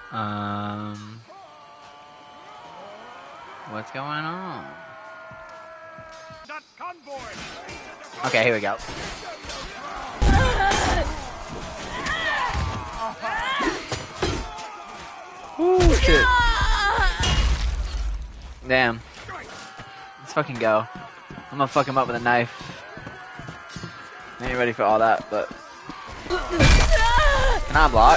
What's going on? Okay, here we go. Ooh, shit. Damn. Let's fucking go. I'm gonna fuck him up with a knife. I ain't ready for all that, but... Can I block?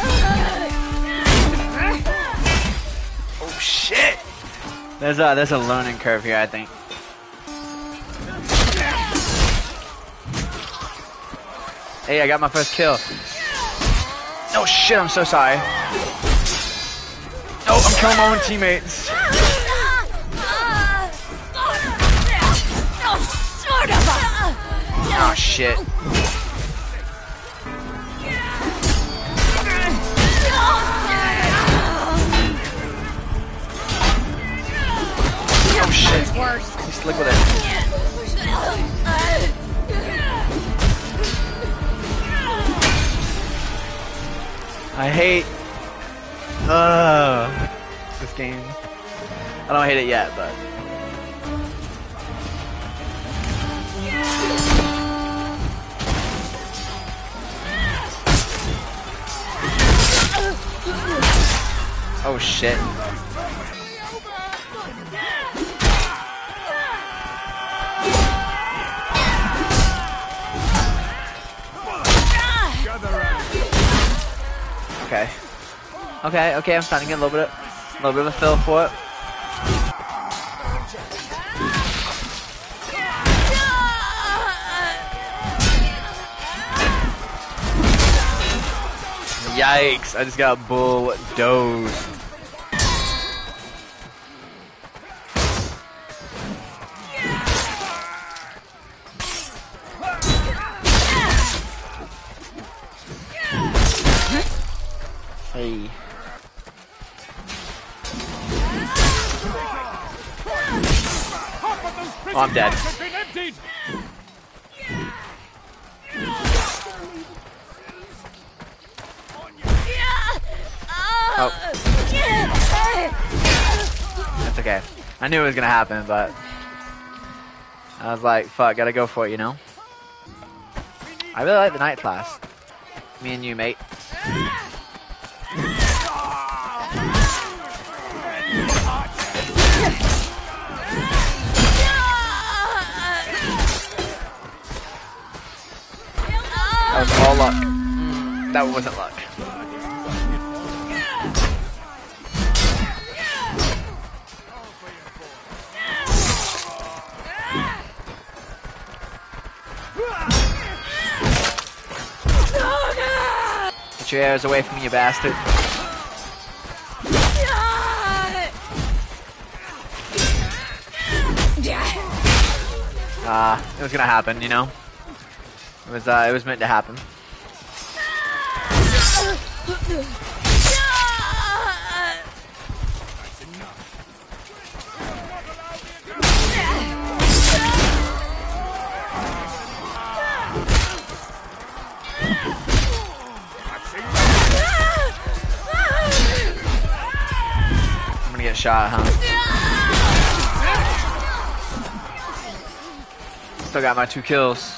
Oh shit! There's a learning curve here, I think. Hey, I got my first kill. Oh shit, I'm so sorry. Oh, I'm killing my own teammates. Oh shit. Oh shit. Just look with it. I hate this game. I don't hate it yet, but oh shit. Okay, I'm starting to get a little bit of a feel for it. Yikes, I just got bulldozed. Hey. Oh, I'm dead. Oh. That's okay. I knew it was gonna happen, but I was like, fuck, gotta go for it, you know? I really like the night class. Me and you, mate. That was all luck. That wasn't luck. Get your arrows away from me, you bastard. It was gonna happen, you know? It was meant to happen. I'm gonna get shot, huh? Still got my 2 kills.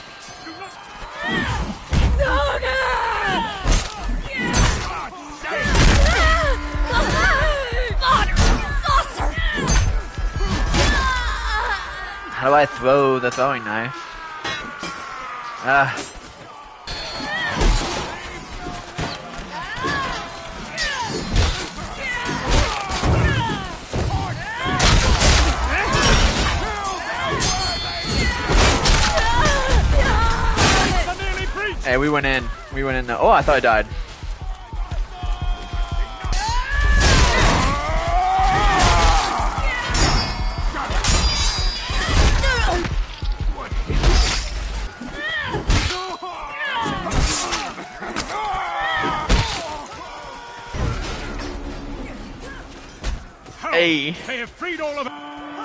How do I throw the throwing knife? Hey, we went in. Oh, I thought I died. Hey. They have freed all of.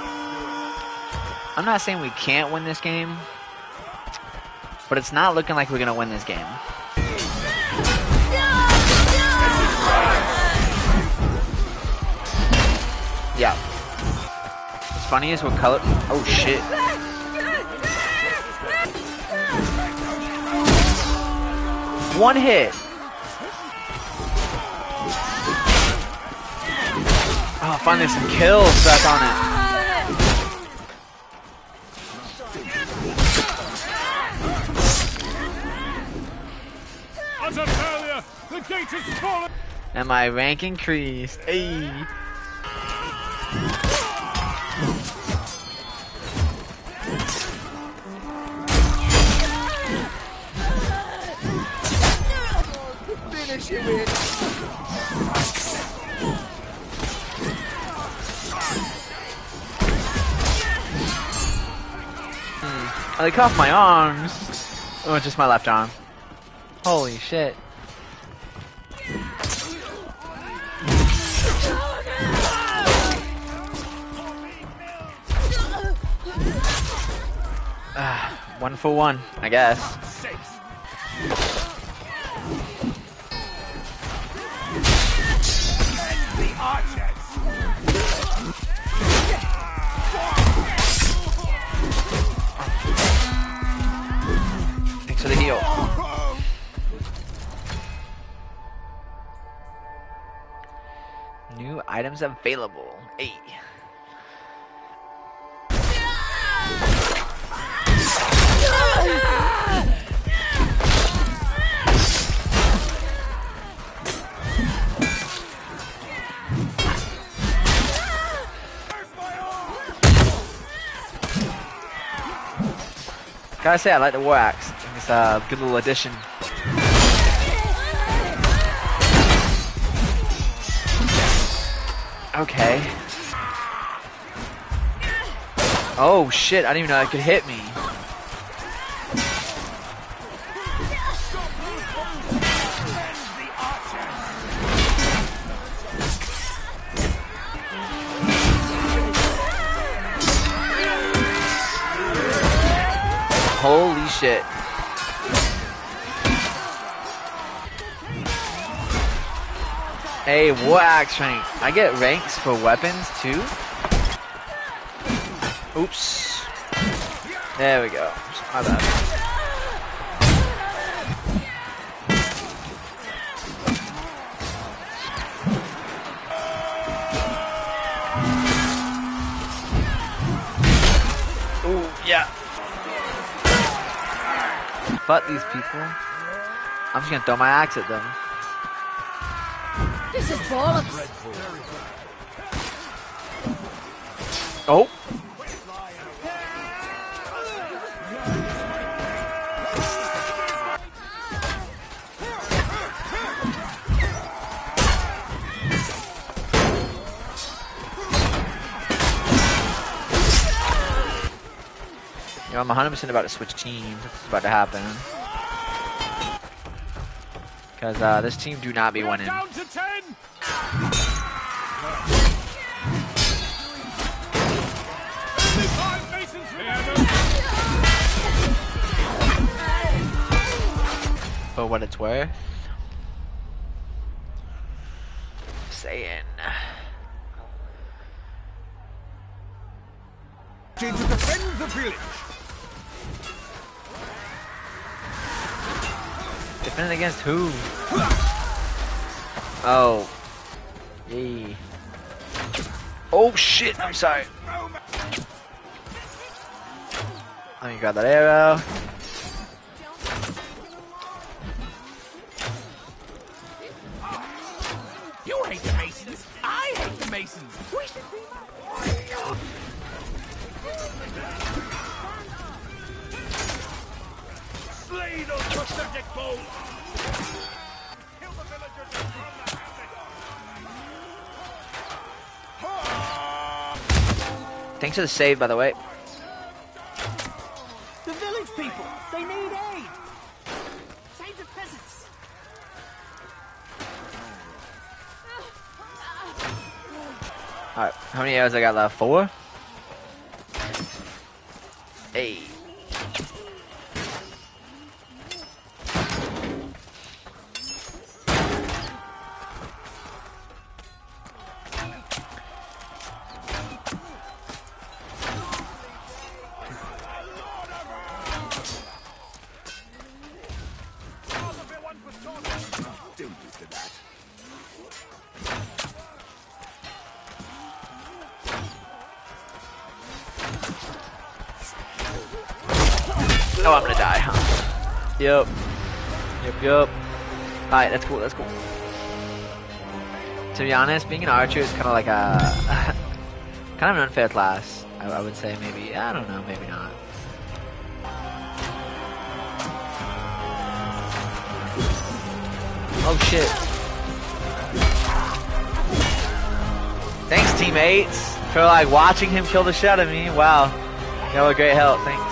I'm not saying we can't win this game, but it's not looking like we're gonna win this game. funny is what color. Oh shit. One hit. Oh, finally some kills back on it. The gate is fallen. And my rank increased. Hey. Finish him in. I like off my arms. Oh, just my left arm. Holy shit. One for one, I guess. Thanks for the heal. New items available. Hey. Gotta say, I like the war axe. It's a good little addition. Okay. Oh shit, I didn't even know that could hit me. Holy shit. Hey, war axe rank. I get ranks for weapons too? Oops. There we go. My bad. Ooh, yeah. Fuck these people. I'm just gonna throw my axe at them. This is bollocks. Oh. You know, I'm 100% about to switch teams. This is about to happen. Because this team do not be winning. Down to 10. For what it's worth. Saying. To defend the village. Defending against who? Oh. Yay. Oh shit, I'm sorry. Let me grab that arrow. You hate the Masons. I hate the Masons. We should be slay those pathetic foes. Kill the villagers and run the havoc. Thanks for the save, by the way. The village people, they need aid. Save the peasants. Alright, how many arrows I got left? 4? Hey. Oh, I'm gonna die, huh? Yep. Yep. Alright, that's cool, that's cool. To be honest, being an archer is kind of like a... kind of an unfair class. I would say maybe. I don't know, maybe not. Oh shit. Thanks, teammates, for like watching him kill the shit out of me. Wow. Y'all were great help, thanks.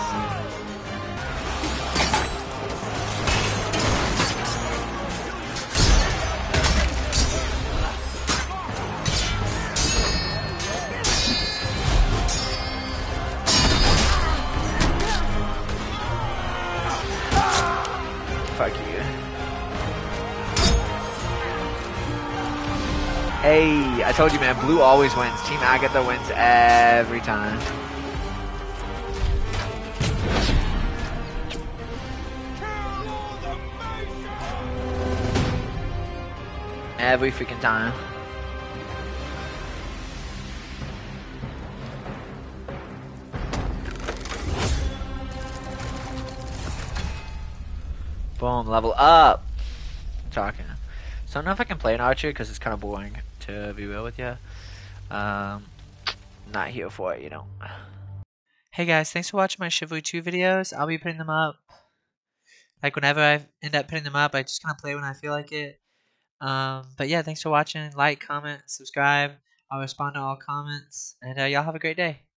Fuck you. Hey, I told you, man, blue always wins. Team Agatha wins every time. Every freaking time. Boom, level up. I'm talking. So I don't know if I can play an archer because it's kind of boring, to be real with you. Not here for it, you know. Hey guys, thanks for watching my Chivalry 2 videos. I'll be putting them up. Like whenever I end up putting them up, I just kind of play when I feel like it. But yeah, thanks for watching. Like, comment, subscribe. I'll respond to all comments. And y'all have a great day.